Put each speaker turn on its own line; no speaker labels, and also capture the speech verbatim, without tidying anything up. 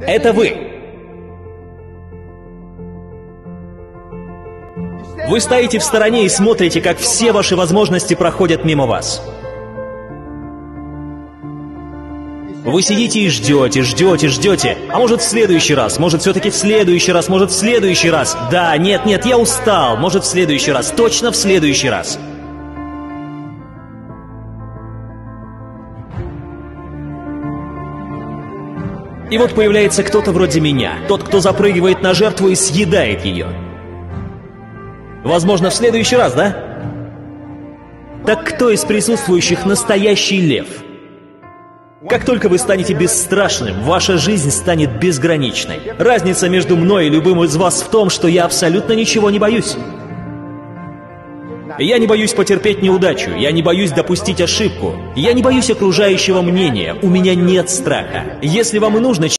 Это вы. Вы стоите в стороне и смотрите, как все ваши возможности проходят мимо вас. Вы сидите и ждете, ждете, ждете. А может в следующий раз, может все-таки в следующий раз, может в следующий раз. Да, нет, нет, я устал, может в следующий раз, точно в следующий раз. И вот появляется кто-то вроде меня, тот, кто запрыгивает на жертву и съедает ее. Возможно, в следующий раз, да? Так кто из присутствующих настоящий лев? Как только вы станете бесстрашным, ваша жизнь станет безграничной. Разница между мной и любым из вас в том, что я абсолютно ничего не боюсь. Я не боюсь потерпеть неудачу, я не боюсь допустить ошибку, я не боюсь окружающего мнения, у меня нет страха. Если вам и нужно